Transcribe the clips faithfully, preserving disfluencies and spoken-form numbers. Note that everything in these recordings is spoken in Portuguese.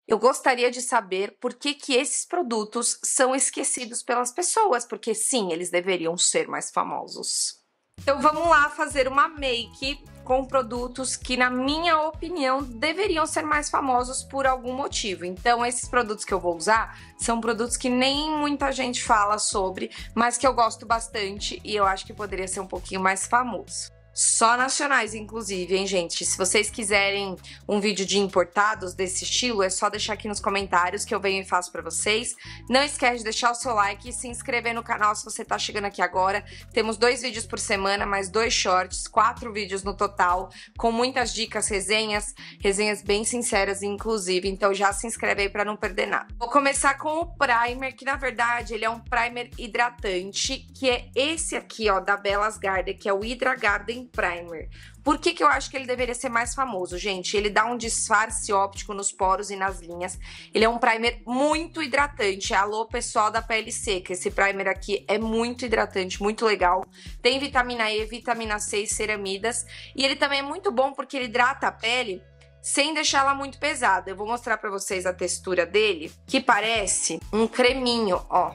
Eu gostaria de saber por que que esses produtos são esquecidos pelas pessoas, porque sim, eles deveriam ser mais famosos. Então vamos lá fazer uma make com produtos que, na minha opinião, deveriam ser mais famosos por algum motivo. Então esses produtos que eu vou usar são produtos que nem muita gente fala sobre, mas que eu gosto bastante e eu acho que poderia ser um pouquinho mais famoso. Só nacionais, inclusive, hein, gente? Se vocês quiserem um vídeo de importados desse estilo, é só deixar aqui nos comentários que eu venho e faço pra vocês. Não esquece de deixar o seu like e se inscrever no canal se você tá chegando aqui agora. Temos dois vídeos por semana, mais dois shorts, quatro vídeos no total, com muitas dicas, resenhas, resenhas bem sinceras, inclusive. Então já se inscreve aí pra não perder nada. Vou começar com o primer, que na verdade ele é um primer hidratante, que é esse aqui, ó, da Bellas Garden, que é o Hydra Garden Primer. Por que que eu acho que ele deveria ser mais famoso, gente? Ele dá um disfarce óptico nos poros e nas linhas. Ele é um primer muito hidratante. Alô, pessoal da pele seca. Esse primer aqui é muito hidratante, muito legal. Tem vitamina E, vitamina C e ceramidas. E ele também é muito bom porque ele hidrata a pele sem deixar ela muito pesada. Eu vou mostrar pra vocês a textura dele, que parece um creminho, ó.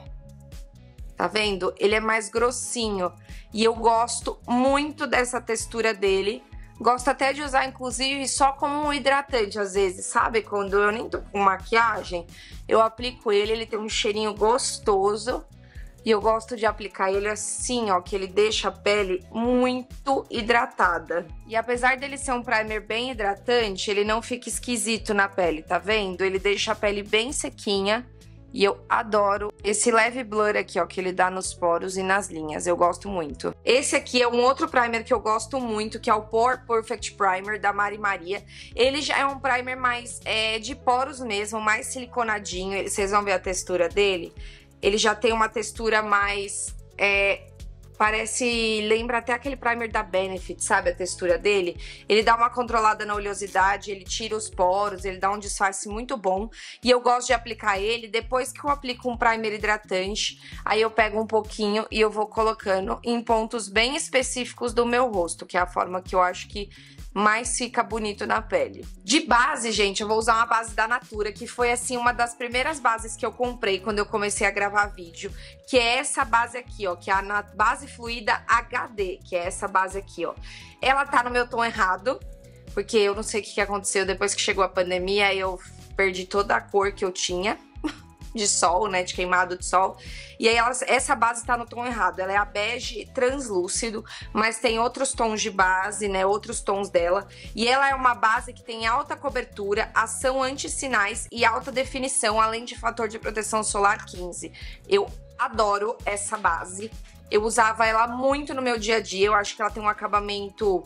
Tá vendo? Ele é mais grossinho e eu gosto muito dessa textura dele. Gosto até de usar, inclusive, só como um hidratante às vezes, sabe? Quando eu nem tô com maquiagem, eu aplico ele, ele tem um cheirinho gostoso. E eu gosto de aplicar ele assim, ó, que ele deixa a pele muito hidratada. E apesar dele ser um primer bem hidratante, ele não fica esquisito na pele, tá vendo? Ele deixa a pele bem sequinha. E eu adoro esse leve blur aqui, ó, que ele dá nos poros e nas linhas. Eu gosto muito. Esse aqui é um outro primer que eu gosto muito, que é o Pore Perfect Primer, da Mari Maria. Ele já é um primer mais é, de poros mesmo, mais siliconadinho. Vocês vão ver a textura dele. Ele já tem uma textura mais... É, parece... Lembra até aquele primer da Benefit, sabe? A textura dele. Ele dá uma controlada na oleosidade, ele tira os poros, ele dá um disfarce muito bom. E eu gosto de aplicar ele depois que eu aplico um primer hidratante. Aí eu pego um pouquinho e eu vou colocando em pontos bem específicos do meu rosto, que é a forma que eu acho que mais fica bonito na pele. De base, gente, eu vou usar uma base da Natura, que foi, assim, uma das primeiras bases que eu comprei quando eu comecei a gravar vídeo, que é essa base aqui, ó, que é a base fluida H D, que é essa base aqui, ó. Ela tá no meu tom errado, porque eu não sei o que aconteceu depois que chegou a pandemia, eu perdi toda a cor que eu tinha de sol, né, de queimado de sol, e aí ela, essa base tá no tom errado, ela é a bege translúcido, mas tem outros tons de base, né, outros tons dela, e ela é uma base que tem alta cobertura, ação anti-sinais e alta definição, além de fator de proteção solar quinze. Eu adoro essa base, eu usava ela muito no meu dia a dia, eu acho que ela tem um acabamento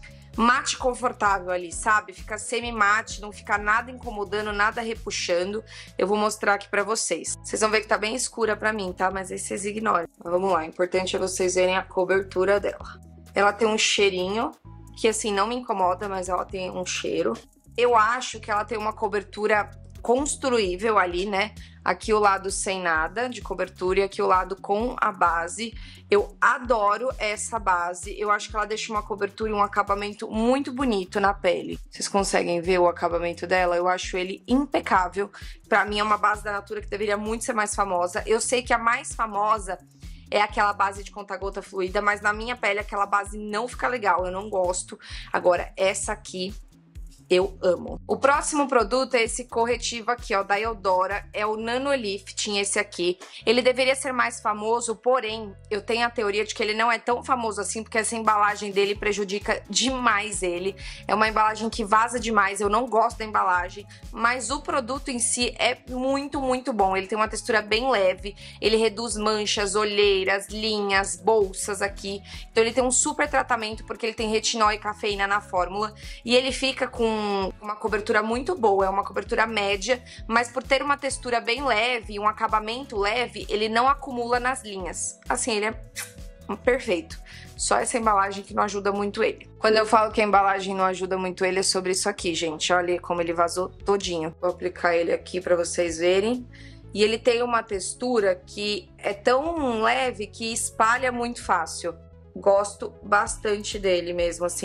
mate confortável ali, sabe? Fica semi-mate, não fica nada incomodando, nada repuxando. Eu vou mostrar aqui pra vocês. Vocês vão ver que tá bem escura pra mim, tá? Mas aí vocês ignoram. Mas vamos lá, o importante é vocês verem a cobertura dela. Ela tem um cheirinho que, assim, não me incomoda, mas ela tem um cheiro. Eu acho que ela tem uma cobertura construível ali, né? Aqui o lado sem nada de cobertura e aqui o lado com a base. Eu adoro essa base. Eu acho que ela deixa uma cobertura e um acabamento muito bonito na pele. Vocês conseguem ver o acabamento dela? Eu acho ele impecável. Pra mim é uma base da Natura que deveria muito ser mais famosa. Eu sei que a mais famosa é aquela base de conta-gota fluida, mas na minha pele aquela base não fica legal, eu não gosto. Agora, essa aqui eu amo. O próximo produto é esse corretivo aqui, ó, da Eudora, é o Nanolifting, esse aqui. Ele deveria ser mais famoso, porém, eu tenho a teoria de que ele não é tão famoso assim, porque essa embalagem dele prejudica demais ele. É uma embalagem que vaza demais, eu não gosto da embalagem, mas o produto em si é muito, muito bom. Ele tem uma textura bem leve, ele reduz manchas, olheiras, linhas, bolsas aqui. Então ele tem um super tratamento, porque ele tem retinol e cafeína na fórmula, e ele fica com uma cobertura muito boa, é uma cobertura média, mas por ter uma textura bem leve, um acabamento leve, ele não acumula nas linhas. Assim, ele é perfeito. Só essa embalagem que não ajuda muito ele. Quando eu falo que a embalagem não ajuda muito ele, é sobre isso aqui, gente. Olha como ele vazou todinho. Vou aplicar ele aqui pra vocês verem. E ele tem uma textura que é tão leve que espalha muito fácil. Gosto bastante dele mesmo, assim.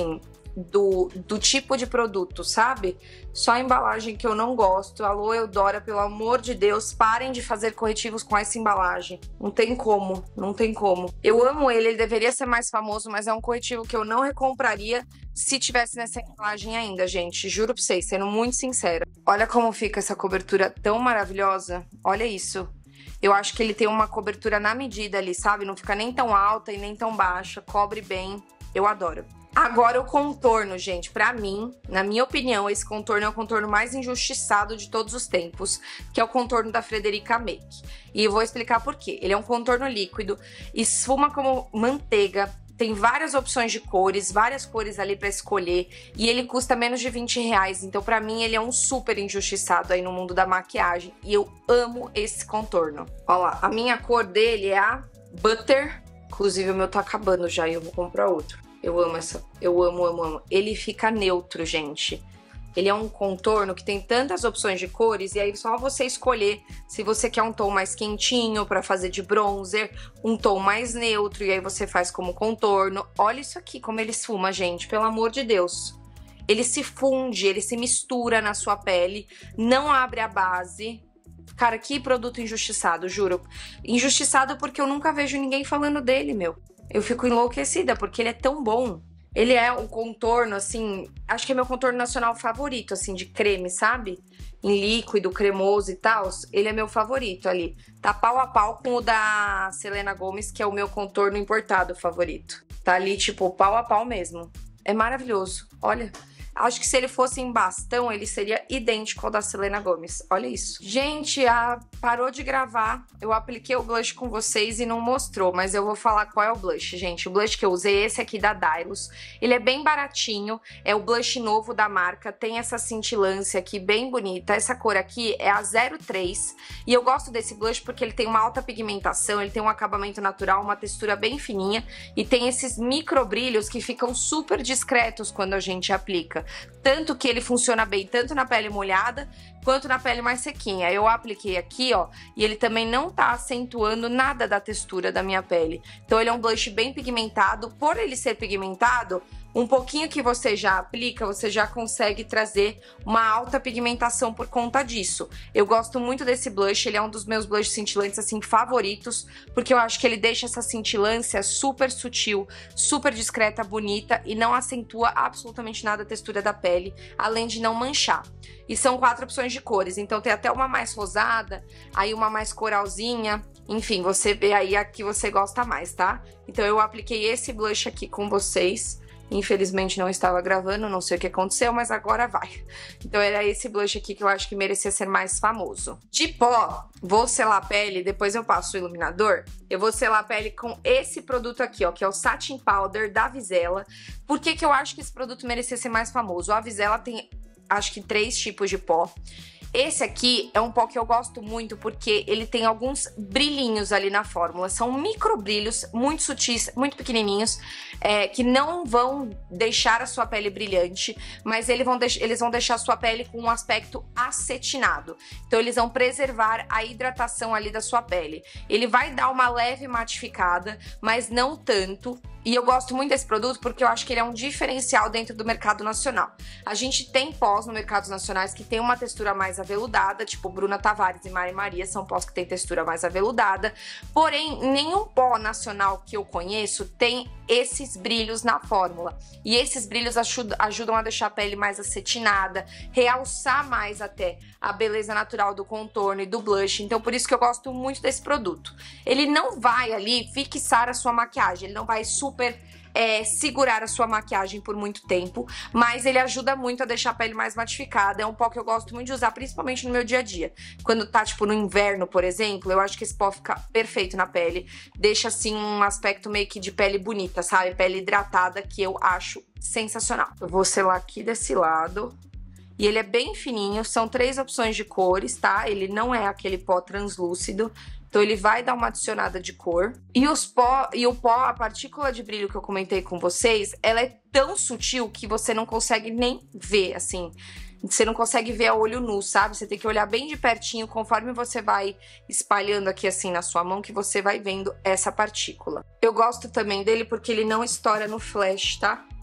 do, do tipo de produto, sabe? Só a embalagem que eu não gosto. Alô, Eudora, pelo amor de Deus, parem de fazer corretivos com essa embalagem. Não tem como, não tem como. Eu amo ele, ele deveria ser mais famoso, mas é um corretivo que eu não recompraria se tivesse nessa embalagem ainda, gente. Juro pra vocês, sendo muito sincera. Olha como fica essa cobertura tão maravilhosa. Olha isso. Eu acho que ele tem uma cobertura na medida ali, sabe? Não fica nem tão alta e nem tão baixa, cobre bem. Eu adoro. Agora o contorno, gente, pra mim, na minha opinião, esse contorno é o contorno mais injustiçado de todos os tempos, que é o contorno da Frederica Make. E eu vou explicar por quê. Ele é um contorno líquido, esfuma como manteiga, tem várias opções de cores, várias cores ali pra escolher, e ele custa menos de vinte reais, então pra mim ele é um super injustiçado aí no mundo da maquiagem, e eu amo esse contorno. Olha lá, a minha cor dele é a Butter, inclusive o meu tá acabando já e eu vou comprar outro. Eu amo essa, eu amo, amo, amo. Ele fica neutro, gente. Ele é um contorno que tem tantas opções de cores, e aí só você escolher se você quer um tom mais quentinho pra fazer de bronzer, um tom mais neutro, e aí você faz como contorno. Olha isso aqui, como ele esfuma, gente, pelo amor de Deus. Ele se funde, ele se mistura na sua pele, não abre a base. Cara, que produto injustiçado, juro. Injustiçado porque eu nunca vejo ninguém falando dele, meu. Eu fico enlouquecida, porque ele é tão bom. Ele é um contorno, assim, acho que é meu contorno nacional favorito, assim, de creme, sabe? Em líquido, cremoso e tal. Ele é meu favorito ali. Tá pau a pau com o da Selena Gomez, que é o meu contorno importado favorito. Tá ali, tipo, pau a pau mesmo. É maravilhoso. Olha. Acho que se ele fosse em bastão, ele seria idêntico ao da Selena Gomez. Olha isso. Gente, a... parou de gravar. Eu apliquei o blush com vocês e não mostrou, mas eu vou falar qual é o blush, gente. O blush que eu usei é esse aqui da Dylos. Ele é bem baratinho, é o blush novo da marca. Tem essa cintilância aqui bem bonita. Essa cor aqui é a zero três. E eu gosto desse blush porque ele tem uma alta pigmentação, ele tem um acabamento natural, uma textura bem fininha. E tem esses micro brilhos que ficam super discretos quando a gente aplica. Tanto que ele funciona bem tanto na pele molhada quanto na pele mais sequinha. Eu apliquei aqui, ó, e ele também não tá acentuando nada da textura da minha pele. Então ele é um blush bem pigmentado. Por ele ser pigmentado, um pouquinho que você já aplica, você já consegue trazer uma alta pigmentação por conta disso. Eu gosto muito desse blush, ele é um dos meus blushes cintilantes, assim, favoritos, porque eu acho que ele deixa essa cintilância super sutil, super discreta, bonita, e não acentua absolutamente nada a textura da pele, além de não manchar. E são quatro opções de cores, então tem até uma mais rosada, aí uma mais coralzinha, enfim, você vê aí a que você gosta mais, tá? Então eu apliquei esse blush aqui com vocês. Infelizmente não estava gravando, não sei o que aconteceu, mas agora vai. Então era esse blush aqui que eu acho que merecia ser mais famoso. De pó, vou selar a pele, depois eu passo o iluminador. Eu vou selar a pele com esse produto aqui, ó, que é o Satin Powder da Avisela. Por que que eu acho que esse produto merecia ser mais famoso? A Avisela tem, acho que, três tipos de pó. Esse aqui é um pó que eu gosto muito porque ele tem alguns brilhinhos ali na fórmula. São micro brilhos, muito sutis, muito pequenininhos, é, que não vão deixar a sua pele brilhante, mas eles vão, eles vão deixar a sua pele com um aspecto acetinado. Então eles vão preservar a hidratação ali da sua pele. Ele vai dar uma leve matificada, mas não tanto. E eu gosto muito desse produto porque eu acho que ele é um diferencial dentro do mercado nacional. A gente tem pós no mercados nacionais que tem uma textura mais aveludada, tipo Bruna Tavares e Mari Maria são pós que tem textura mais aveludada. Porém, nenhum pó nacional que eu conheço tem esses brilhos na fórmula. E esses brilhos ajudam a deixar a pele mais acetinada, realçar mais até a beleza natural do contorno e do blush. Então, por isso que eu gosto muito desse produto. Ele não vai ali fixar a sua maquiagem, ele não vai super É, segurar a sua maquiagem por muito tempo, mas ele ajuda muito a deixar a pele mais matificada. É um pó que eu gosto muito de usar, principalmente no meu dia a dia. Quando tá, tipo, no inverno, por exemplo, eu acho que esse pó fica perfeito na pele. Deixa, assim, um aspecto meio que de pele bonita, sabe? Pele hidratada, que eu acho sensacional. Eu vou selar aqui desse lado. E ele é bem fininho, são três opções de cores, tá? Ele não é aquele pó translúcido. Então ele vai dar uma adicionada de cor. E, os pó, e o pó, a partícula de brilho que eu comentei com vocês, ela é tão sutil que você não consegue nem ver, assim. Você não consegue ver a olho nu, sabe? Você tem que olhar bem de pertinho, conforme você vai espalhando aqui assim na sua mão, que você vai vendo essa partícula. Eu gosto também dele porque ele não estoura no flash, tá?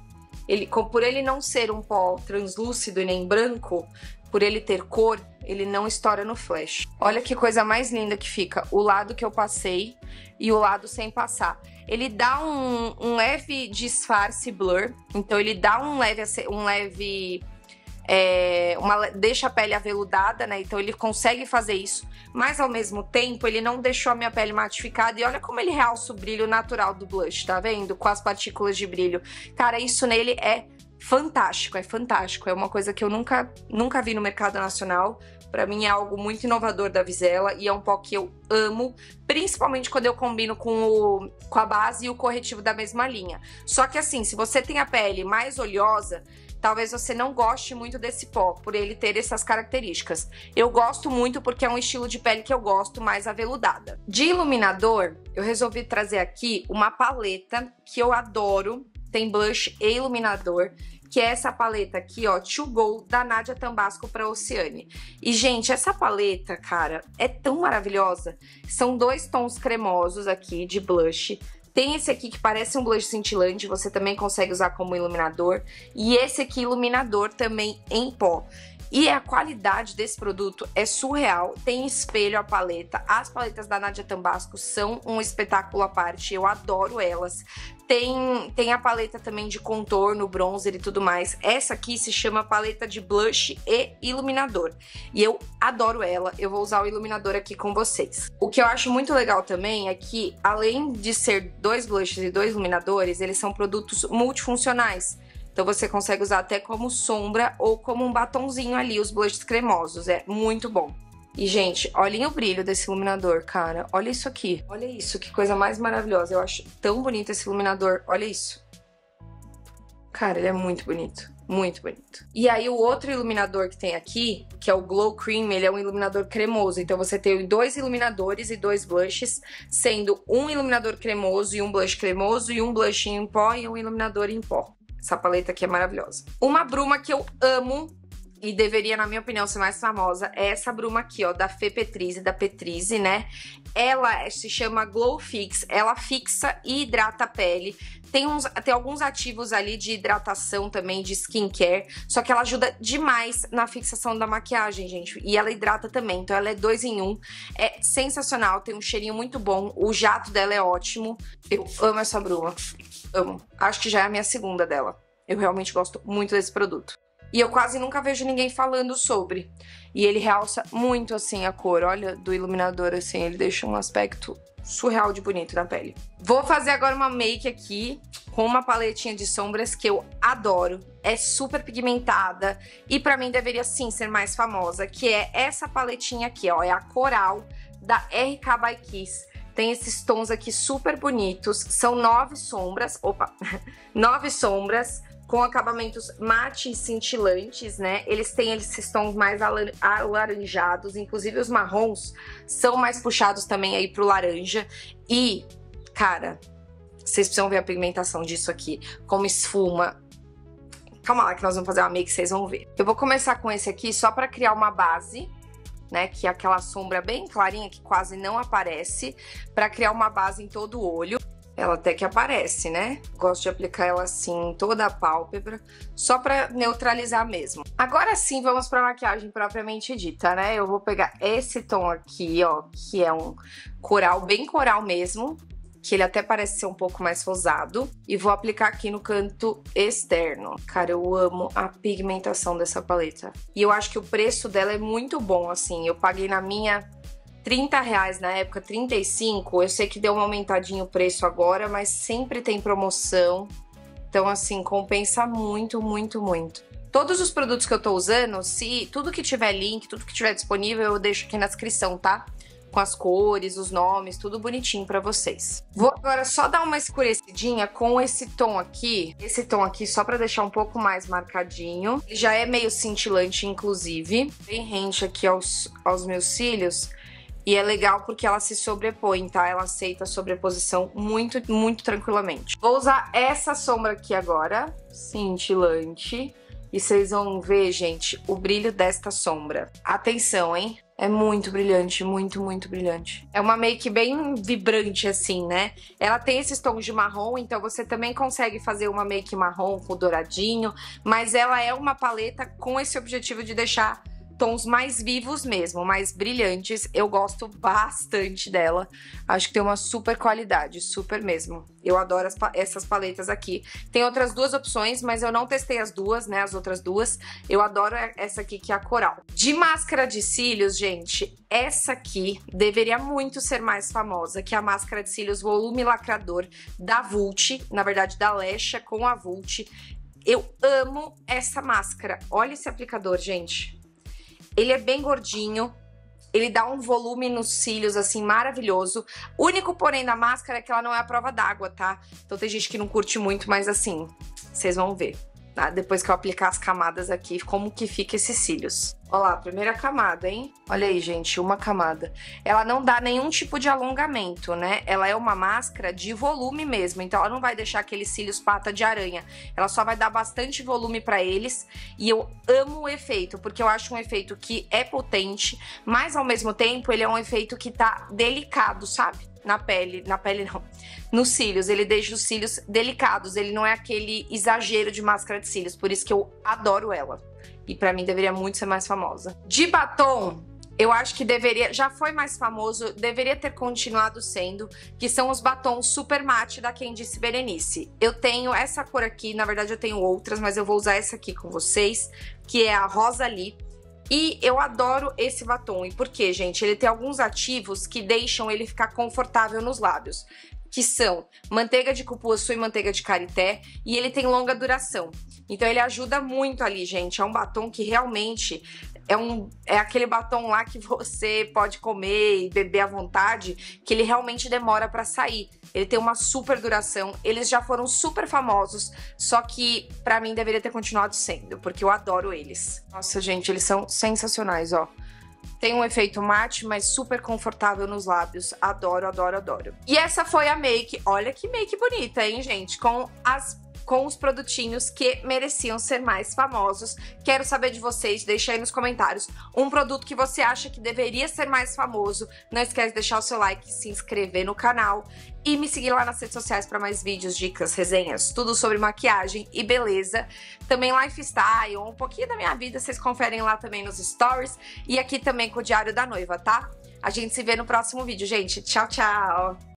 ele, por ele não ser um pó translúcido e nem branco, por ele ter cor, ele não estoura no flash. Olha que coisa mais linda que fica o lado que eu passei e o lado sem passar. Ele dá um, um leve disfarce blur, então ele dá um leve, um leve é, uma, deixa a pele aveludada, né? Então ele consegue fazer isso, mas ao mesmo tempo ele não deixou a minha pele matificada. E olha como ele realça o brilho natural do blush, tá vendo? Com as partículas de brilho. Cara, isso nele é fantástico, é fantástico. É uma coisa que eu nunca, nunca vi no mercado nacional. Pra mim é algo muito inovador da Vizela e é um pó que eu amo, principalmente quando eu combino com, o, com a base e o corretivo da mesma linha. Só que assim, se você tem a pele mais oleosa, talvez você não goste muito desse pó, por ele ter essas características. Eu gosto muito porque é um estilo de pele que eu gosto, mais aveludada. De iluminador, eu resolvi trazer aqui uma paleta que eu adoro, tem blush e iluminador, que é essa paleta aqui, ó, To Go, da Nadia Tambasco pra Oceane. E, gente, essa paleta, cara, é tão maravilhosa. São dois tons cremosos aqui de blush. Tem esse aqui que parece um blush cintilante, você também consegue usar como iluminador. E esse aqui, iluminador, também em pó. E a qualidade desse produto é surreal, tem espelho a paleta, as paletas da Nadia Tambasco são um espetáculo à parte, eu adoro elas. Tem, tem a paleta também de contorno, bronzer e tudo mais. Essa aqui se chama paleta de blush e iluminador. E eu adoro ela, eu vou usar o iluminador aqui com vocês. O que eu acho muito legal também é que, além de ser dois blushes e dois iluminadores, eles são produtos multifuncionais. Então você consegue usar até como sombra ou como um batonzinho ali, os blushes cremosos. É muito bom. E, gente, olhem o brilho desse iluminador, cara. Olha isso aqui. Olha isso, que coisa mais maravilhosa. Eu acho tão bonito esse iluminador. Olha isso. Cara, ele é muito bonito. Muito bonito. E aí, o outro iluminador que tem aqui, que é o Glow Cream, ele é um iluminador cremoso. Então, você tem dois iluminadores e dois blushes, sendo um iluminador cremoso e um blush cremoso, e um blush em pó e um iluminador em pó. Essa paleta aqui é maravilhosa. Uma bruma que eu amo e deveria, na minha opinião, ser mais famosa é essa bruma aqui, ó, da Fê Petrize, da Petrize, né? Ela se chama Glow Fix, ela fixa e hidrata a pele. Tem, uns, tem alguns ativos ali de hidratação também, de skincare, só que ela ajuda demais na fixação da maquiagem, gente. E ela hidrata também, então ela é dois em um. É sensacional, tem um cheirinho muito bom, o jato dela é ótimo. Eu amo essa bruma, amo. Acho que já é a minha segunda dela. Eu realmente gosto muito desse produto. E eu quase nunca vejo ninguém falando sobre. E ele realça muito, assim, a cor, olha, do iluminador, assim, ele deixa um aspecto surreal de bonito na pele. Vou fazer agora uma make aqui com uma paletinha de sombras que eu adoro. É super pigmentada e pra mim deveria sim ser mais famosa, que é essa paletinha aqui, ó. É a Coral da R K by Kiss. Tem esses tons aqui super bonitos. São nove sombras, opa, nove sombras com acabamentos mate e cintilantes, né? Eles têm esses tons mais alaranjados, inclusive os marrons são mais puxados também aí pro laranja. E, cara, vocês precisam ver a pigmentação disso aqui, como esfuma. Calma lá que nós vamos fazer uma make, vocês vão ver. Eu vou começar com esse aqui só pra criar uma base, né? Que é aquela sombra bem clarinha que quase não aparece, pra criar uma base em todo o olho. Ela até que aparece, né? Gosto de aplicar ela assim em toda a pálpebra, só pra neutralizar mesmo. Agora sim, vamos pra maquiagem propriamente dita, né? Eu vou pegar esse tom aqui, ó, que é um coral, bem coral mesmo, que ele até parece ser um pouco mais rosado, e vou aplicar aqui no canto externo. Cara, eu amo a pigmentação dessa paleta. E eu acho que o preço dela é muito bom, assim. Eu paguei na minha trinta reais na época, trinta e cinco. Eu sei que deu uma aumentadinha o preço agora, mas sempre tem promoção. Então, assim, compensa muito, muito, muito. Todos os produtos que eu tô usando, se tudo que tiver link, tudo que tiver disponível, eu deixo aqui na descrição, tá? Com as cores, os nomes, tudo bonitinho pra vocês. Vou agora só dar uma escurecidinha com esse tom aqui. Esse tom aqui só pra deixar um pouco mais marcadinho. Ele já é meio cintilante, inclusive. Bem rente aqui aos, aos meus cílios. E é legal porque ela se sobrepõe, tá? Ela aceita a sobreposição muito, muito tranquilamente. Vou usar essa sombra aqui agora, cintilante. E vocês vão ver, gente, o brilho desta sombra. Atenção, hein? É muito brilhante, muito, muito brilhante. É uma make bem vibrante, assim, né? Ela tem esses tons de marrom, então você também consegue fazer uma make marrom com douradinho, mas ela é uma paleta com esse objetivo de deixar tons mais vivos mesmo, mais brilhantes. Eu gosto bastante dela. Acho que tem uma super qualidade, super mesmo. Eu adoro as, essas paletas aqui. Tem outras duas opções, mas eu não testei as duas, né? As outras duas. Eu adoro essa aqui, que é a Coral. De máscara de cílios, gente, essa aqui deveria muito ser mais famosa, que é a máscara de cílios Volume Lacrador da Vult. Na verdade, da Lesha com a Vult. Eu amo essa máscara. Olha esse aplicador, gente. Ele é bem gordinho, ele dá um volume nos cílios, assim, maravilhoso. O único porém da máscara é que ela não é a prova d'água, tá? Então tem gente que não curte muito, mas assim, vocês vão ver, tá? Depois que eu aplicar as camadas aqui, como que fica esses cílios. Olha lá, primeira camada, hein? Olha aí, gente, uma camada. Ela não dá nenhum tipo de alongamento, né? Ela é uma máscara de volume mesmo, então ela não vai deixar aqueles cílios pata de aranha. Ela só vai dar bastante volume pra eles. E eu amo o efeito, porque eu acho um efeito que é potente, mas ao mesmo tempo ele é um efeito que tá delicado, sabe? Na pele, na pele não, nos cílios, ele deixa os cílios delicados, ele não é aquele exagero de máscara de cílios, por isso que eu adoro ela. E pra mim deveria muito ser mais famosa. De batom, eu acho que deveria, já foi mais famoso, deveria ter continuado sendo, que são os batons super matte da Quem Disse Berenice. Eu tenho essa cor aqui, na verdade eu tenho outras, mas eu vou usar essa aqui com vocês, que é a Rosalie. E eu adoro esse batom. E por quê, gente? Ele tem alguns ativos que deixam ele ficar confortável nos lábios, que são manteiga de cupuaçu e manteiga de karité, e ele tem longa duração. Então ele ajuda muito ali, gente. É um batom que realmente é, um, é aquele batom lá que você pode comer e beber à vontade, que ele realmente demora pra sair. Ele tem uma super duração, eles já foram super famosos, só que pra mim deveria ter continuado sendo, porque eu adoro eles. Nossa, gente, eles são sensacionais, ó. Tem um efeito mate, mas super confortável nos lábios. Adoro, adoro, adoro. E essa foi a make. Olha que make bonita, hein, gente? Com as... com os produtinhos que mereciam ser mais famosos. Quero saber de vocês, deixa aí nos comentários um produto que você acha que deveria ser mais famoso. Não esquece de deixar o seu like, se inscrever no canal e me seguir lá nas redes sociais para mais vídeos, dicas, resenhas, tudo sobre maquiagem e beleza. Também lifestyle, um pouquinho da minha vida, vocês conferem lá também nos stories e aqui também com o Diário da Noiva, tá? A gente se vê no próximo vídeo, gente. Tchau, tchau!